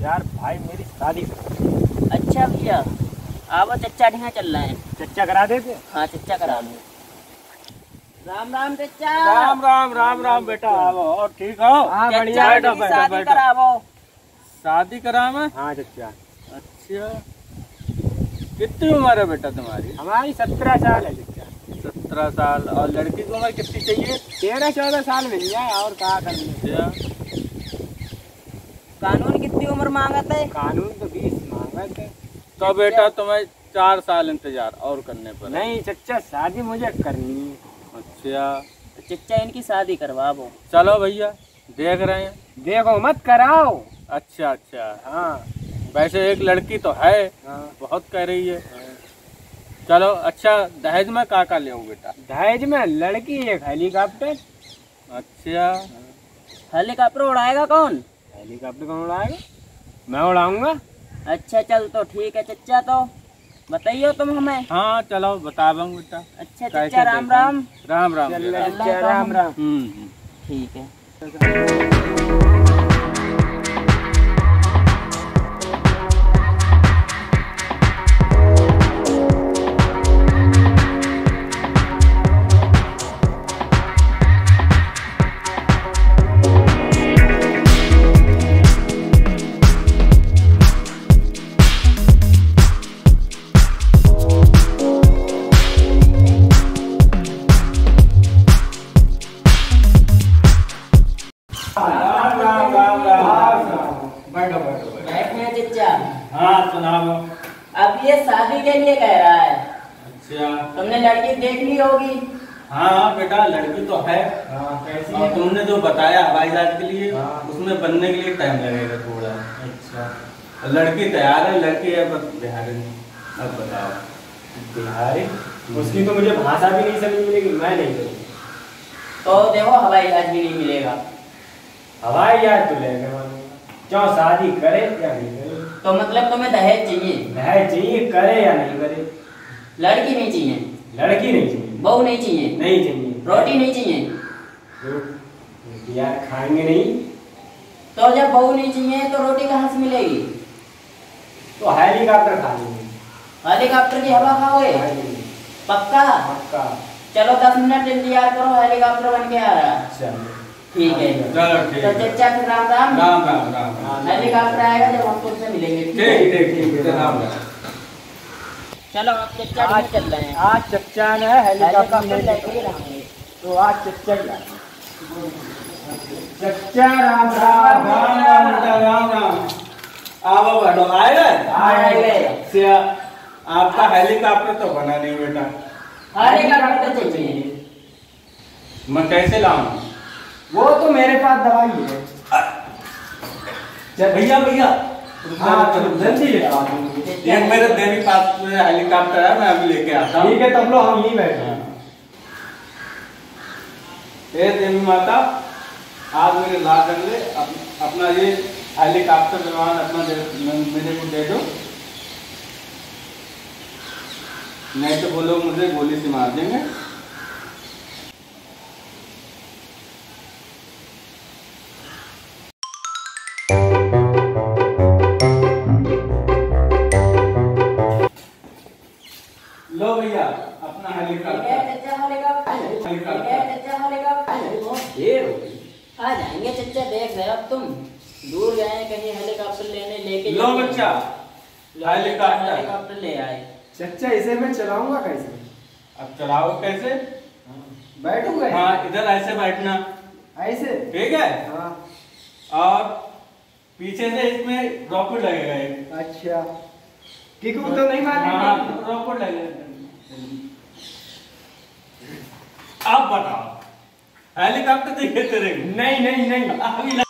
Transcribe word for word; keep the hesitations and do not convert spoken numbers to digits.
यार भाई मेरी शादी करा। अच्छा भैया आओ चच्चा ढिया चल रहे हैं। चच्चा करा देते? हाँ चच्चा करा दो। राम राम चच्चा। राम राम राम राम बेटा आओ। और ठीक हो? हाँ बढ़िया। बैठो बैठो शादी बैठो। करावो। शादी करा मैं? हाँ चच्चा। अच्छा कितनी उम्र है बेटा तुम्हारी? हमारी सत्रह साल है चच्चा। सत्रह साल। और लड़की की उम्र कितनी चाहिए? तेरह चौदह साल मिल जाए और क्या करना। अच्छा कानून कितनी उम्र मांगा थे? कानून तो बीस मांगा थे। तो बेटा तुम्हें चार साल इंतजार और करने पर। नहीं चच्चा शादी मुझे करनी है। अच्छा तो चच्चा इनकी शादी करवावो। चलो भैया देख रहे हैं। देखो मत कराओ। अच्छा अच्छा। हाँ वैसे एक लड़की तो है। हाँ बहुत कह रही है। चलो अच्छा दहेज में का का ले बेटा? दहेज में लड़की एक हेलीकॉप्टर। अच्छा हेलीकॉप्टर उड़ाएगा कौन? हेलीकॉप्टर कौन उड़ाएगा? मैं उड़ाऊंगा। अच्छा चल तो ठीक है चच्चा। तो बताइए तुम हमें। हाँ चलो बता दूँ बेटा। अच्छा कैसे चच्चा राम देखो? राम। राम राम चल बेटा। चच्चा राम राम। हम्म हम्म। ठीक है। राम राम राम राम। बैठो बैठो बैठो। बैठे हैं चच्चा। हाँ सुनाओ। अब ये शादी के लिए कह रहा है। अच्छा तुमने लड़की देख ली होगी। हाँ हाँ बेटा लड़की तो है। हाँ कैसी और है? तुमने जो बताया हवाई जहाज के लिए हाँ। उसमें बनने के लिए टाइम लगेगा थोड़ा। अच्छा और लड़की तैयार है। लड़की है बस बिहारी नहीं। अब बताओ। बिहारी? उसकी तो मुझे भाषा भी नहीं समझ मिलेगी। मैं नहीं करूँगा। तो देखो हवाई जहाज भी नहीं मिलेगा। हवाई जहाज तो लेके मानूंगा। क्यों शादी करे या नहीं करे? तो मतलब तुम्हें दहेज चाहिए? दहेज चाहिए करे या नहीं करे? लड़की नहीं चाहिए? लड़की नहीं चाहिए। बहू नहीं चाहिए? नहीं चाहिए। रोटी नहीं चाहिए? रोटी यार खाएंगे नहीं। तो जब बहू नहीं चाहिए तो रोटी कहाँ से मिलेगी? तो हेलीकॉप्टर खा लेंगे। हेलीकॉप्टर की हवा खाओगे? पक्का? पक्का। चलो दस मिनट इंतजार करो हेलीकॉप्टर बन के आ रहा है। चलो ठीक है। चलो ठीक तो है। चच्चा फिर राम राम। राम राम राम राम। हेलीकॉप्टर आएगा जब हम तुमसे मिलेंगे। ठीक है? ठीक ठीक ठीक है। राम राम। चलो आप चच्चा आज भी चल रहे हैं। आज चच्चा ने हेलीकॉप्टर हेलीकॉप्टर लेके ही ले रहेंगे। तो आज चच्चा ही आए। चच्चा राम राम। राम राम बेटा राम राम। आओ बैठो। आए गए? आए गए। अच्छा, आपका हेलीकॉप्टर तो बना नहीं बेटा। हेलीकॉप्टर तो चाहिए। मैं कैसे लाऊं? वो तो मेरे पास दवाई है। चल भैया भैया हाँ चलो जल्दी ले आओ। ये मेरे देवी पास में हेलीकॉप्टर है। मैं अभी लेके आता हूँ। ठीक है तब लो हम यहीं बैठे हैं। हे देवी माता आज मेरे ला कर ले अप, अपना ये हेलीकॉप्टर विमान अपना दे, मेरे को दे दो। नहीं तो वो लोग मुझे गोली से मार देंगे। लो भैया अपना ठीक है हेलीकॉप्टर। चच्चा हेलीकॉप्टर। ठीक है चच्चा हेलीकॉप्टर। ये रोटी आ जाएंगे चच्चा। देख रहे हो अब तुम दूर गए कहीं हेलीकॉप्टर लेने लेके लो बच्चा हेलीकॉप्टर। हेलीकॉप्टर ले आए। चच्चा इसे मैं चलाऊंगा कैसे? अब चलाओ कैसे? बैठूंगा हाँ इधर ऐसे बैठना। ऐसे? ठीक है। हाँ और पीछे से इसमें रॉकेट लगेगा एक। अच्छा किक तो नहीं हाँ मारेंगे? रॉकेट लगेगा। अब बताओ हेलीकॉप्टर देखिए तेरे को। नहीं नहीं नहीं अभी